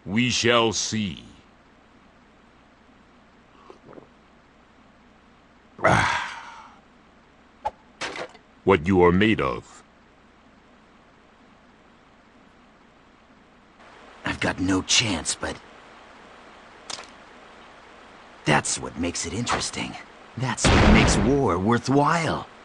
We shall see. What you are made of. I've got no chance, but... that's what makes it interesting. That's what makes war worthwhile.